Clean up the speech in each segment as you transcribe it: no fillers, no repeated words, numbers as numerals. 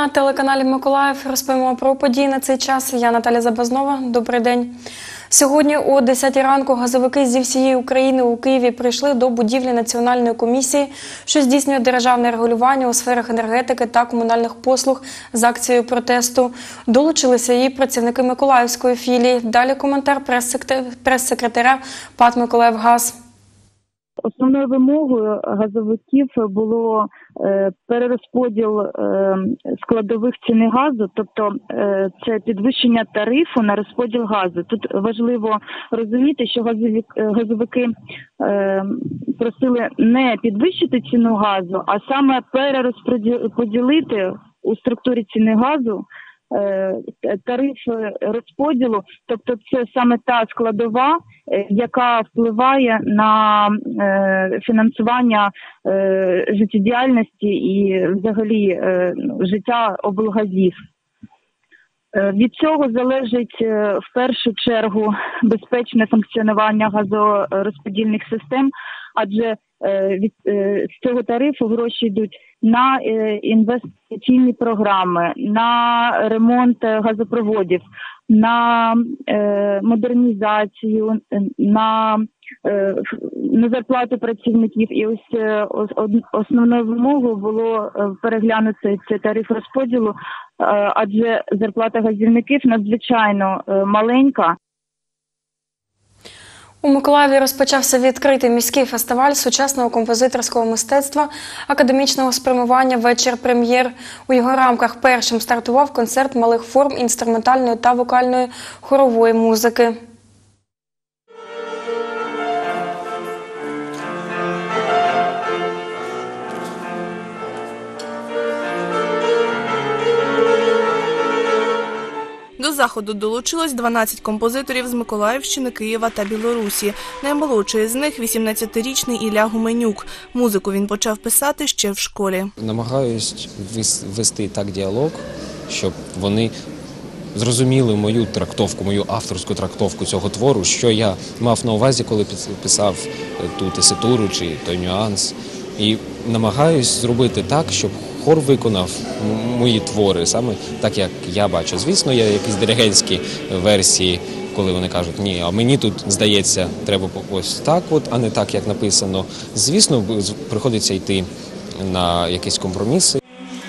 телеканалі Миколаїв розповімо про події на цей час. Я Наталя Забазнова. Добрий день. Сьогодні о 10 ранку газовики зі всієї України у Києві прийшли до будівлі Національної комісії, що здійснює державне регулювання у сферах енергетики та комунальних послуг з акцією протесту. Долучилися і працівники Миколаївської філії. Далі коментар прес-секретаря ПАТ «Миколаївгаз». Основною вимогою газовиків було перерозподіл складових ціни газу, тобто це підвищення тарифу на розподіл газу. Тут важливо розуміти, що газовики просили не підвищити ціну газу, а саме перерозподілити у структурі ціни газу тариф розподілу, тобто це саме та складова, яка впливає на фінансування життєдіяльності і взагалі життя облгазів. Від цього залежить в першу чергу безпечне функціонування газорозподільних систем, адже з цього тарифу гроші йдуть на інвестиційні програми, на ремонт газопроводів, на модернізацію, на зарплату працівників. І ось основною вимогою було переглянути цей тариф розподілу, адже зарплата газівників надзвичайно маленька. У Миколаєві розпочався відкритий міський фестиваль сучасного композиторського мистецтва академічного спрямування «Вечір прем'єр». У його рамках першим стартував концерт малих форм інструментальної та вокальної хорової музики. До заходу долучилось 12 композиторів з Миколаївщини, Києва та Білорусі. Наймолодший з них – 18-річний Ілля Гуменюк. Музику він почав писати ще в школі. Намагаюсь вести так діалог, щоб вони зрозуміли мою трактовку, мою авторську трактовку цього твору, що я мав на увазі, коли писав ту теситуру чи той нюанс. І намагаюсь зробити так, щоб хор виконав мої твори, саме так, як я бачу. Звісно, є якісь диригентські версії, коли вони кажуть, ні, а мені тут, здається, треба ось так, а не так, як написано. Звісно, приходиться йти на якісь компроміси.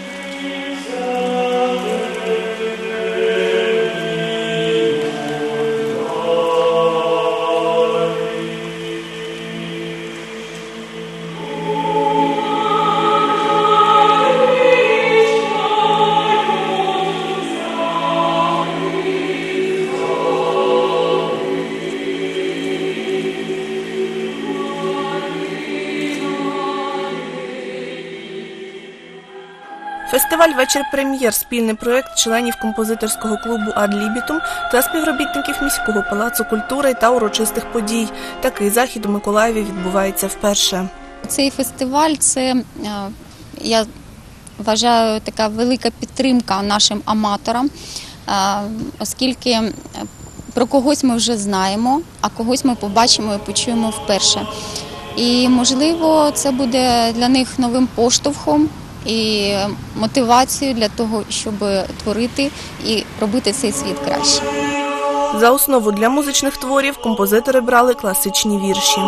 Фестиваль «Вечір прем'єр» – спільний проєкт членів композиторського клубу «Ад лібітум» та співробітників міського палацу культури та урочистих подій. Такий захід у Миколаєві відбувається вперше. Цей фестиваль – це, я вважаю, така велика підтримка нашим аматорам, оскільки про когось ми вже знаємо, а когось ми побачимо і почуємо вперше. І, можливо, це буде для них новим поштовхом і мотивацію для того, щоб творити і робити цей світ краще. За основу для музичних творів композитори брали класичні вірші.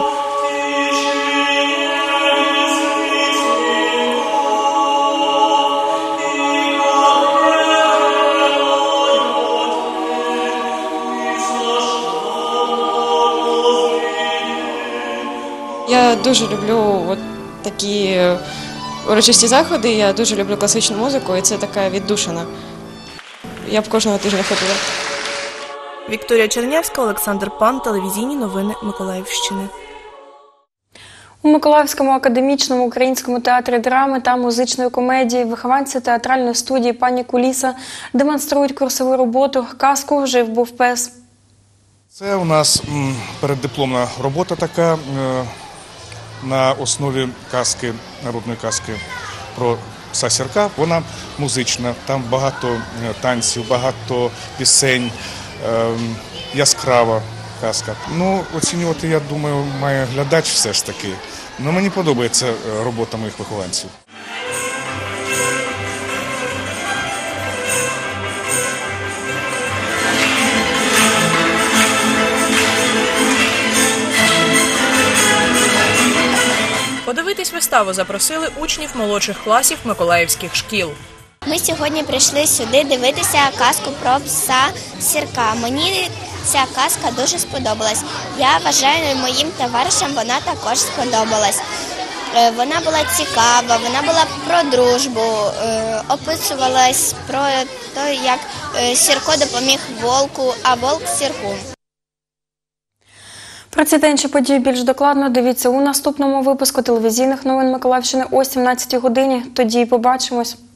Я дуже люблю такі урочисті заходи, я дуже люблю класичну музику, і це така віддушина. Я б кожного тижня ходила. Вікторія Чернявська, Олександр Пан, телевізійні новини Миколаївщини. У Миколаївському академічному українському театрі драми та музичної комедії вихованці театральної студії «Пані Куліса» демонструють курсову роботу «Казку «Жив був пес». Це у нас переддипломна робота така на основі казки, народної казки про пса Сірка. Вона музична, там багато танців, багато пісень, яскрава казка. Оцінювати, я думаю, має глядач все ж таки. Мені подобається робота моїх вихованців. Подивитись виставу запросили учнів молодших класів миколаївських шкіл. Ми сьогодні прийшли сюди дивитися казку про пса Сірка. Мені ця казка дуже сподобалась. Я вважаю, моїм товаришам вона також сподобалась. Вона була цікава, вона була про дружбу, описувалась про те, як Сірко допоміг вовку, а вовк Сірку. Про ці та інші події більш докладно дивіться у наступному випуску телевізійних новин Миколаївщини о 17 годині. Тоді й побачимось.